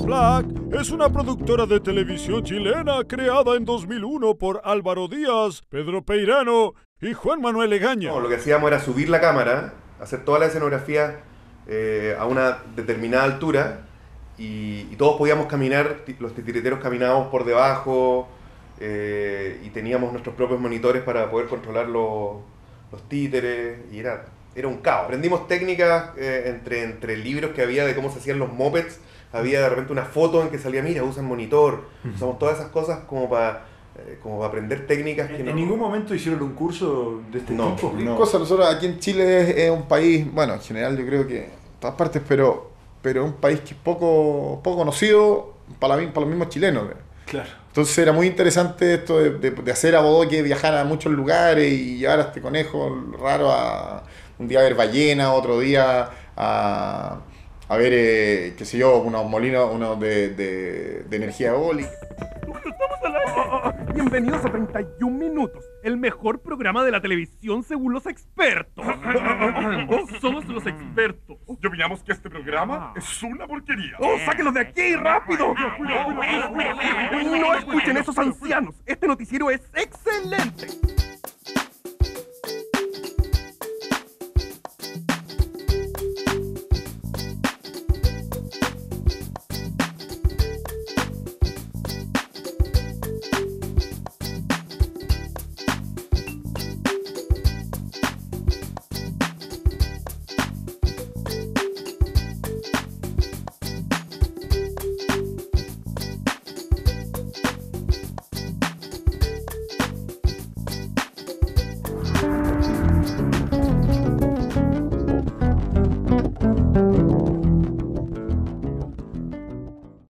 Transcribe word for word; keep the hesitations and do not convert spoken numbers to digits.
Black es una productora de televisión chilena creada en dos mil uno por Álvaro Díaz, Pedro Peirano y Juan Manuel Egaña. No, lo que hacíamos era subir la cámara, hacer toda la escenografía eh, a una determinada altura y, y todos podíamos caminar, los titiriteros caminábamos por debajo eh, y teníamos nuestros propios monitores para poder controlar los, los títeres y era, era un caos. Aprendimos técnicas eh, entre, entre libros que había de cómo se hacían los mopeds. Había de repente una foto en que salía, mira, usan monitor, usamos todas esas cosas como para eh, como para aprender técnicas que ¿En no... ningún momento hicieron un curso de este No, tipo? no. Cosa, nosotros aquí en Chile es, es un país, bueno, en general yo creo que en todas partes, pero pero es un país que es poco, poco conocido para, la, para los mismos chilenos. Claro. Entonces era muy interesante esto de, de, de hacer a Bodoque viajar a muchos lugares y llevar a este conejo raro a un día a ver ballena, otro día a... a ver, eh, qué sé yo, unos molinos unos de, de, de energía eólica. Bienvenidos a treinta y un minutos, el mejor programa de la televisión según los expertos. Oh, somos los expertos. Y opinamos que este programa es una porquería. ¡Oh, sáquenlos de aquí, rápido! No escuchen a esos ancianos, este noticiero es excelente.